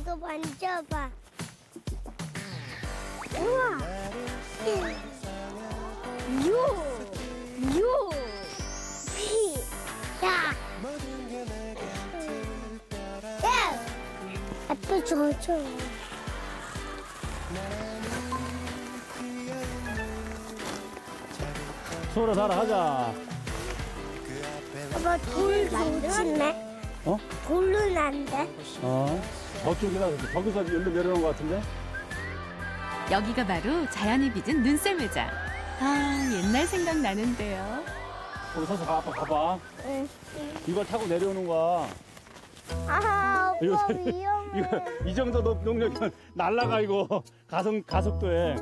이거 만져봐. 우와. 유. 피. 야. 야. 아빠 줘줘. 소라 달아 하자. 아빠 돌 조심해. 어? 돌은 안 돼. 저쪽이다. 저기서 일로 내려오는 것 같은데? 여기가 바로 자연이 빚은 눈썰 매장. 아, 옛날 생각 나는데요. 거기 서서 아빠 봐봐. 응. 이걸 타고 내려오는 거야. 아, 이거 오빠 위험해. 이 정도 능력이면 날라가 이거 가속도에.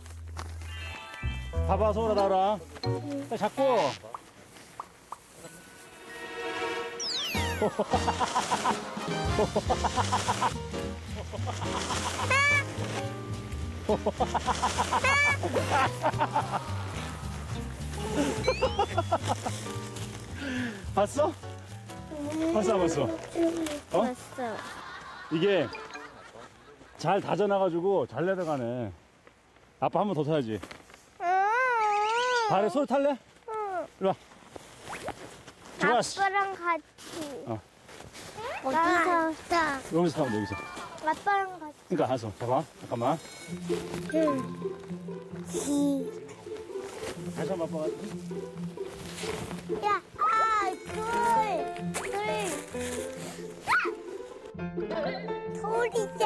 봐봐 소라 달아. 자, 잡고. 봤어? 봤어? 봤어. 이게 잘 다져놔가지고 잘 내려가네. 아빠 한 번 더 타야지. 발에 소리 탈래? 이리 와. 좋았어. 아빠랑 같이. 어. 어디서 타? 여기서 타면 돼, 여기서. 아빠랑 같이. 그러니까 가서 봐봐. 잠깐만. 다시 한번 아빠가. 야, 돌이자.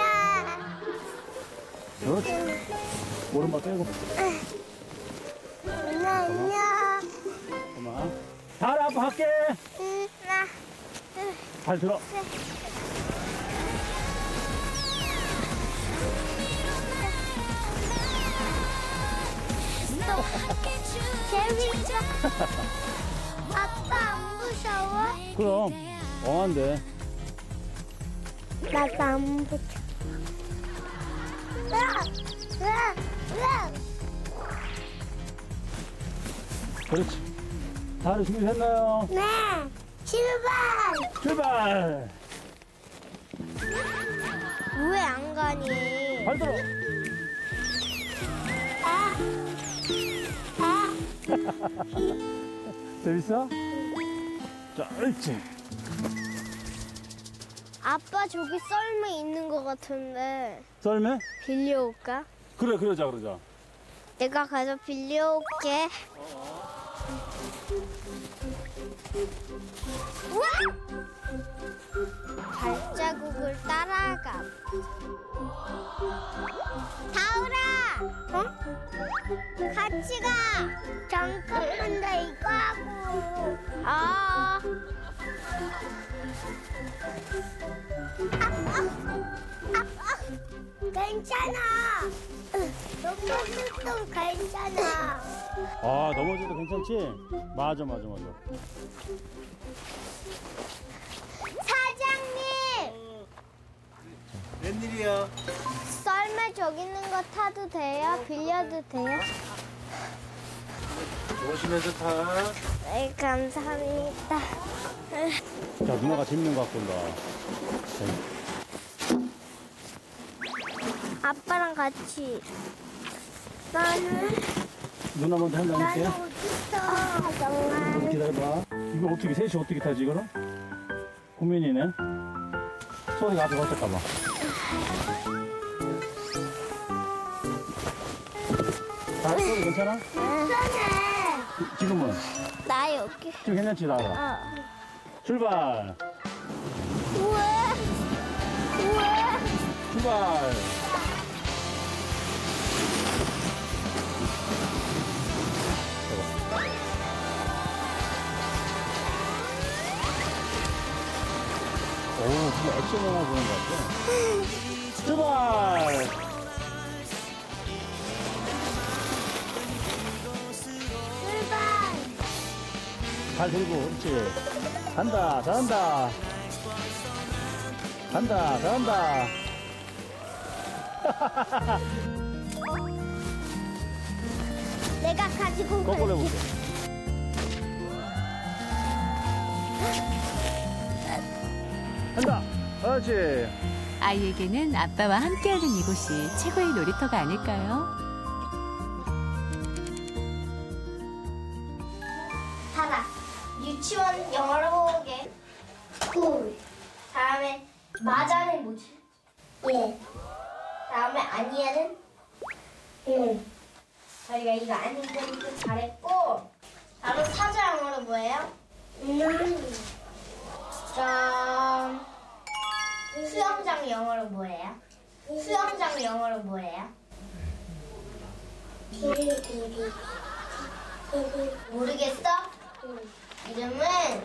그렇지. 오른발 빼고. 안녕. 잠깐만. 달 아빠 할게. 나. 발 들어. 재밌어. 아빠 안 무서워? 그럼 엉한데. 나도 안 무서워. 그렇지. 다들 준비됐나요? 네, 출발. 출발. 왜 안 가니? 발 들어. 재밌어? 자, 옳지. 아빠 저기 썰매 있는 것 같은데 썰매? 빌려올까? 그래, 그러자. 내가 가서 빌려올게. 우와! 발자국을 따라가. 다울아! 어? 같이 가! 잠깐만 나 이거 하고. 괜찮아. 너무 괜찮아. 아, 넘어져도 괜찮지? 맞아. 사장님! 웬일이야? 썰매 저기 있는 거 타도 돼요? 빌려도 돼요? 조심해서 타. 네, 감사합니다. 자, 누나가 재밌는 거 갖고 온다. 아빠랑 같이. 나는 누나 먼저 한잔 할게. 어딨어? 정말. 기다려봐. 이거 어떻게, 셋이 어떻게 타지, 이거는? 고민이네. 소리가 앞에 어떡하봐. 소리 괜찮아? 괜찮아. 지금은? 나 여기. 지금 괜찮지, 나라? 출발! 우와. 출발! 오, 진짜 액션 영화 보는 것 같아. 출발! 발 들고, 그렇지. 간다, 잘한다. 잘한다. 내가 가지고 거꾸로 갈게. 해볼게. 간다. 그렇지. 아이에게는 아빠와 함께하는 이곳이 최고의 놀이터가 아닐까요? 하나. 유치원 영어로 보게. 쿨. 다음에 맞아는 뭐지? 예. 다음에 아니야는? 저희가 이거 아니는 잘했고. 다음 사자 영어로 뭐예요? 수영장 영어로 뭐예요? 수영장 영어로 뭐예요? 모르겠어? 이름은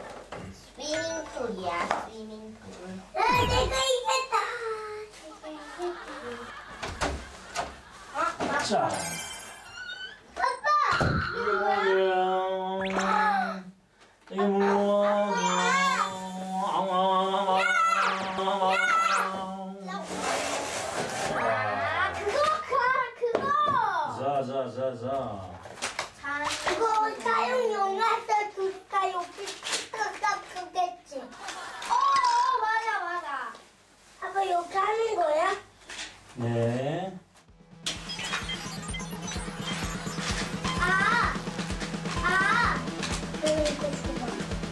스위밍풀이야. 스위밍풀. 내가 이겼다. 자, 아빠. 이게 뭐예요? 이게 뭐야? 아, 그거. 자자자자. 자, 그거 사용 용어서 둘까 여기 그겠지. 맞아. 아빠 이렇게 하는 거야? 네. 이거 줘봐.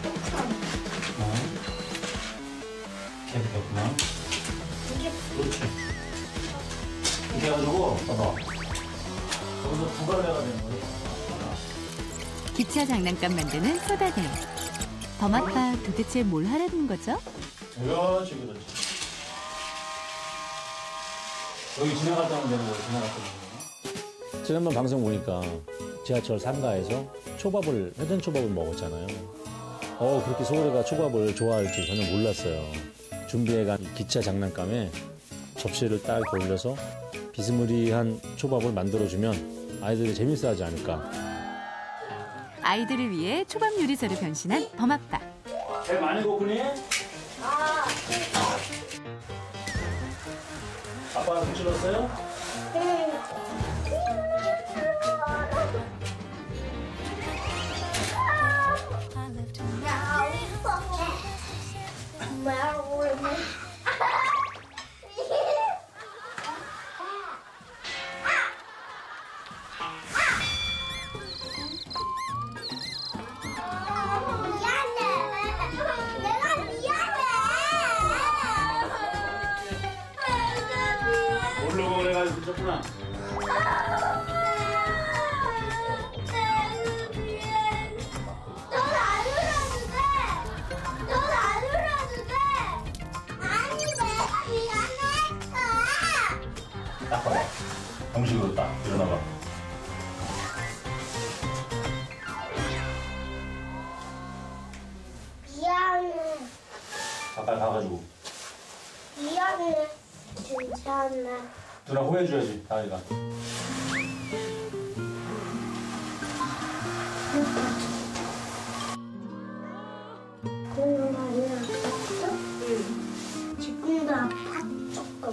이렇게 됐구나. 이게 그렇지. 이렇게 해가지고 봐봐. 거기서 두 갈래가 되는 거지. 기차 장난감 만드는 소다들. 범아빠 도대체 뭘 하려는 거죠? 그렇지. 여기 지나갔다 오면 되는 거야. 지나갔다 오면. 지난번 방송 보니까 지하철 상가에서 회전 초밥을 먹었잖아요. 그렇게 소울이가 초밥을 좋아할 줄 전혀 몰랐어요. 준비해간 기차 장난감에 접시를 딱 이렇게 올려서 비스무리한 초밥을 만들어주면 아이들이 재밌어하지 않을까. 아이들을 위해 초밥 요리사로 변신한 범아빠. 배 많이 고프니? 아빠가 국 찔렀어요? 모르고 그래가지고 그쳤구나. 딱 봐봐. 정식으로 딱 일어나봐. 미안해. 가까이 가가지고. 미안해. 괜찮아. 누나 호해줘야지, 다이가. 그런 거 아니야? 지금도 아파 조금.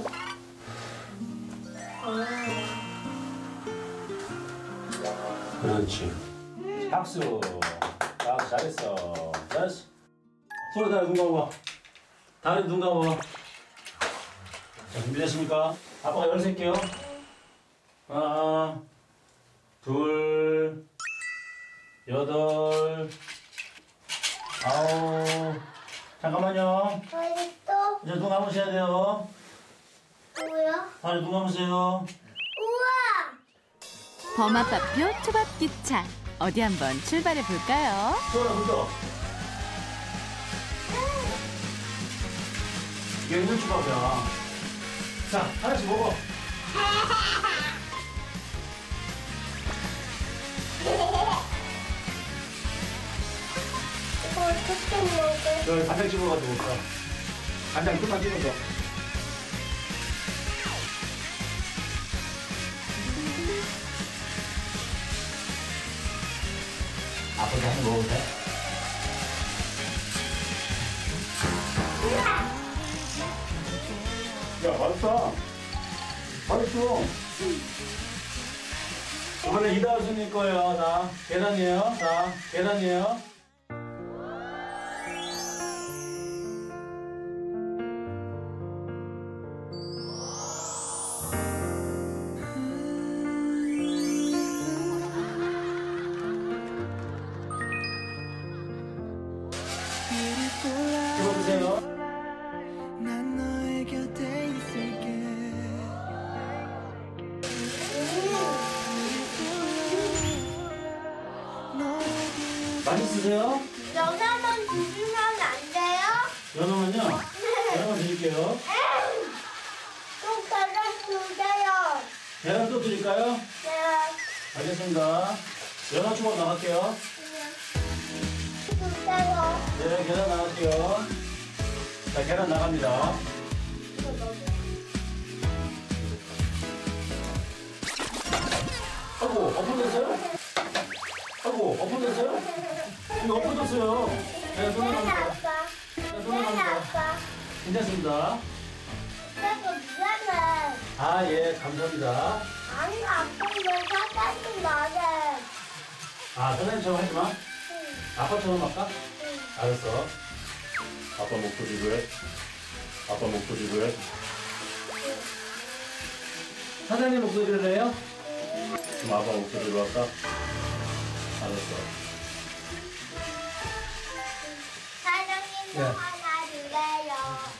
그렇지. 박수. 박수 잘했어. 잘했어. 소리 다리 눈 감아봐. 다리 눈 감아봐. 자, 준비됐습니까? 아빠가 열 셀게요. 하나, 둘, 여덟, 아홉. 잠깐만요. 어디 또? 이제 눈 감으셔야 돼요. 뭐야? 다리 눈 감으세요. 우와! 범아빠표 초밥 기차. 어디 한번 출발해 볼까요? 소라 불러. 이게 있는 초밥이야. 자, 하나씩 먹어. 이거 어떻게 먹어? 여기 간장 찍어가지고 먹자. 간장 끝만 찍어서. 아빠도 한번 먹어도 돼? 야, 맛있다. 맛있어. 이번에 이다순님 거예요. 자, 계란이에요. 자, 계란이에요. 드세요? 연어만 주시면 안 돼요? 연어만요? 연어만 드릴게요. 또 계란 주세요. 계란 또 드릴까요? 네. 알겠습니다. 연어 초밥 나갈게요. 주세요. 네, 계란 나갈게요. 자, 계란 나갑니다. 아이고, 엎어졌어요? 아이고, 엎어졌어요? 이거 엎어졌어요. 네, 손에 네, 갑니다. 아빠. 네, 손에 네, 갑니다. 아빠. 괜찮습니다. 그래도 미안해. 아, 예, 감사합니다. 아니, 아빠 왜 사장님 말해? 아, 선생님처럼 하지 마. 응. 아빠처럼 할까? 응. 알았어. 아빠 목소리로 해. 아빠 목소리로 해. 사장님 목소리로 해요? 그럼 아빠 목소리로 할까? 알았어. 사장님도 네. 하나 주세요.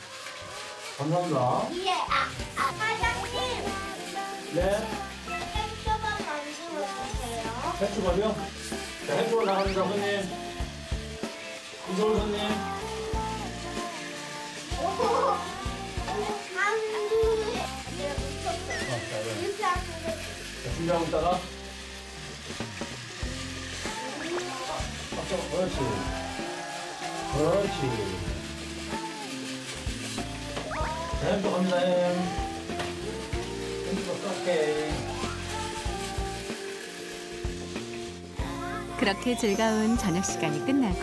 감사합니다. 예, 사장님. 네. 햄초밥 만들어 주세요. 해초밥이요? 자, 해초밥 나갑니다, 손님. 이서울 손님. 오, 한두. 내가 미쳤어. 자, 네. 이렇게 하는데. 자, 준비하고 있다가. 앞쪽, 그렇지. 그렇지. 자, 햄또 갑니다, 햄. 햄또 오케이. 그렇게 즐거운 저녁 시간이 끝나고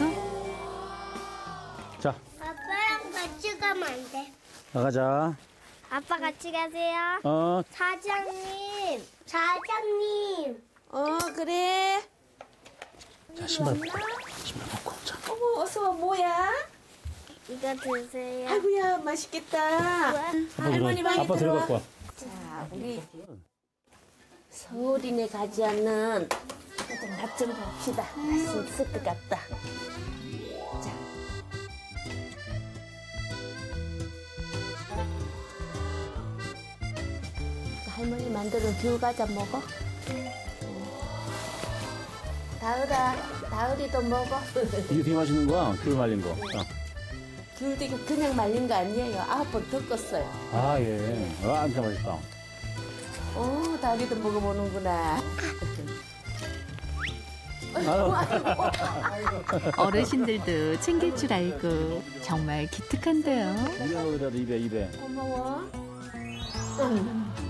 자, 아빠랑 같이 가면 안 돼. 나가자. 아빠 같이 가세요. 어, 사장님. 사장님. 그래. 자, 신발 벗고 자. 어머, 어서 와, 뭐야? 이거 드세요. 아이고야, 맛있겠다. 할머니 많이 아빠 들어와. 들어갖고 와. 자, 우리 서울이네 가지 않는 맛 좀 봅시다. 맛있을 것 같다. 자. 할머니 만드는 귤 과자 먹어? 다을이도 먹어. 이게 되게 맛있는 거야. 귤 말린 거. 귤도 이거 그냥 말린 거 아니에요. 9번 덮었어요. 아, 예. 와, 진짜 맛있다. 다을이도 먹어보는구나. 어르신들도 챙길 줄 알고 정말 기특한데요. 입에 넣으라도 입에. 고마워.